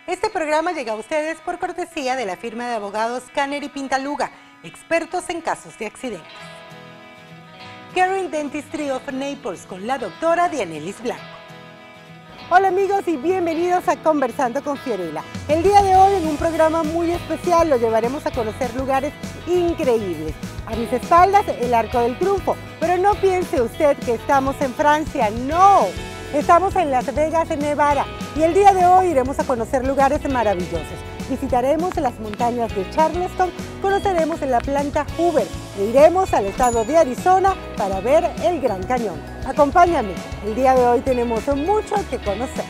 Este programa llega a ustedes por cortesía de la firma de abogados Kanner y Pintaluga, expertos en casos de accidentes. Caring Dentistry of Naples con la doctora Dianelis Blanco. Hola amigos y bienvenidos a Conversando con Fiorella. El día de hoy en un programa muy especial lo llevaremos a conocer lugares increíbles. A mis espaldas el Arco del Triunfo, pero no piense usted que estamos en Francia, no. Estamos en Las Vegas, Nevada, y el día de hoy iremos a conocer lugares maravillosos. Visitaremos las montañas de Charleston, conoceremos la planta Hoover e iremos al estado de Arizona para ver el Gran Cañón. Acompáñame, el día de hoy tenemos mucho que conocer.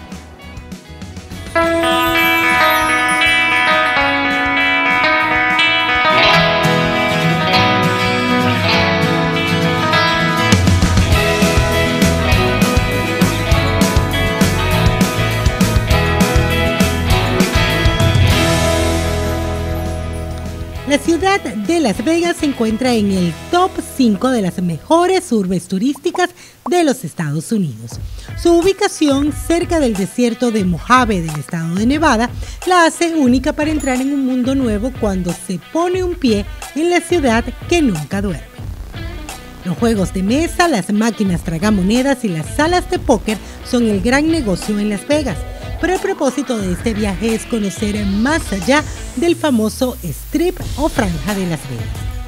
La ciudad de Las Vegas se encuentra en el top 5 de las mejores urbes turísticas de los Estados Unidos. Su ubicación cerca del desierto de Mojave del estado de Nevada la hace única para entrar en un mundo nuevo cuando se pone un pie en la ciudad que nunca duerme. Los juegos de mesa, las máquinas tragamonedas y las salas de póker son el gran negocio en Las Vegas. Pero el propósito de este viaje es conocer más allá del famoso Strip o franja de Las Vegas.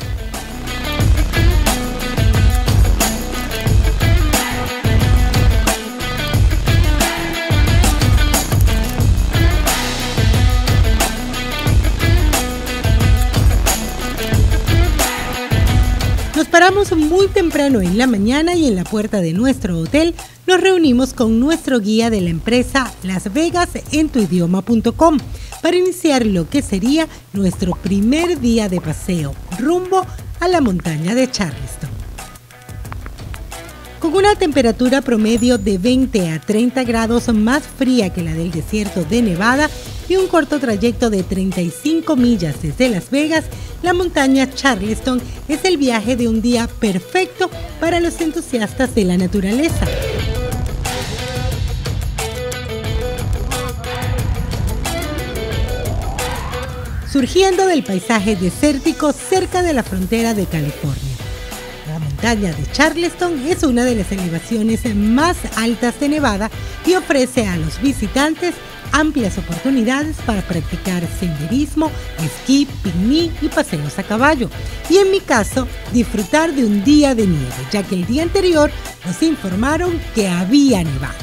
Nos paramos muy temprano en la mañana y en la puerta de nuestro hotel nos reunimos con nuestro guía de la empresa lasvegasentuidioma.com para iniciar lo que sería nuestro primer día de paseo rumbo a la montaña de Charleston. Con una temperatura promedio de 20 a 30 grados más fría que la del desierto de Nevada y un corto trayecto de 35 millas desde Las Vegas, la montaña Charleston es el viaje de un día perfecto para los entusiastas de la naturaleza. Surgiendo del paisaje desértico cerca de la frontera de California. La montaña de Charleston es una de las elevaciones más altas de Nevada y ofrece a los visitantes amplias oportunidades para practicar senderismo, esquí, picnic y paseos a caballo. Y en mi caso, disfrutar de un día de nieve, ya que el día anterior nos informaron que había nevado.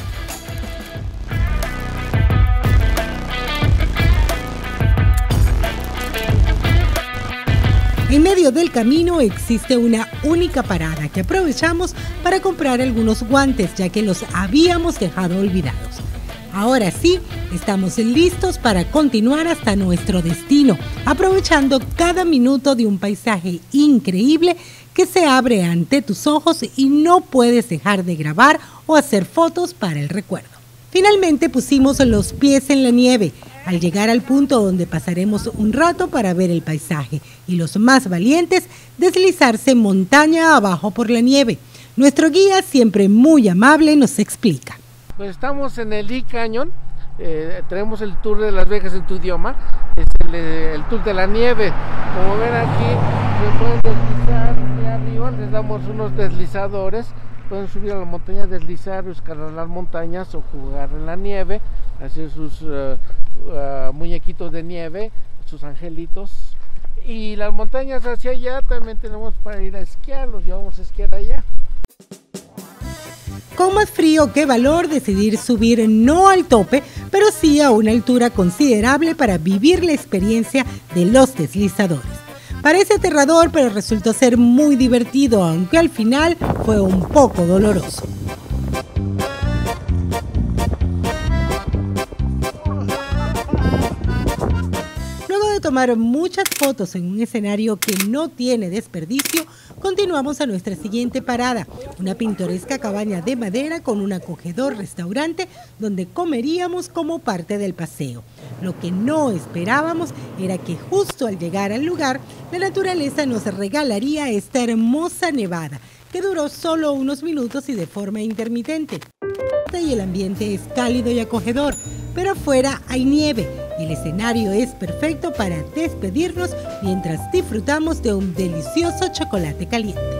En medio del camino existe una única parada que aprovechamos para comprar algunos guantes, ya que los habíamos dejado olvidados. Ahora sí, estamos listos para continuar hasta nuestro destino, aprovechando cada minuto de un paisaje increíble que se abre ante tus ojos y no puedes dejar de grabar o hacer fotos para el recuerdo. Finalmente pusimos los pies en la nieve, al llegar al punto donde pasaremos un rato para ver el paisaje y los más valientes deslizarse montaña abajo por la nieve. Nuestro guía, siempre muy amable, nos explica. Pues estamos en el E-Canyon, tenemos el tour de Las Vegas en tu idioma, es el tour de la nieve. Como ven aquí, se pueden deslizar de arriba, les damos unos deslizadores, pueden subir a la montaña, deslizar, escalar las montañas o jugar en la nieve, hacer sus muñequitos de nieve, sus angelitos. Y las montañas hacia allá también tenemos para ir a esquiar, los llevamos a esquiar allá. Con más frío que valor, decidir subir no al tope, pero sí a una altura considerable para vivir la experiencia de los deslizadores. Parece aterrador, pero resultó ser muy divertido, aunque al final fue un poco doloroso. Luego de tomar muchas fotos en un escenario que no tiene desperdicio, continuamos a nuestra siguiente parada, una pintoresca cabaña de madera con un acogedor restaurante donde comeríamos como parte del paseo. Lo que no esperábamos era que justo al llegar al lugar, la naturaleza nos regalaría esta hermosa nevada, que duró solo unos minutos y de forma intermitente. abierta y el ambiente es cálido y acogedor, pero afuera hay nieve. El escenario es perfecto para despedirnos mientras disfrutamos de un delicioso chocolate caliente.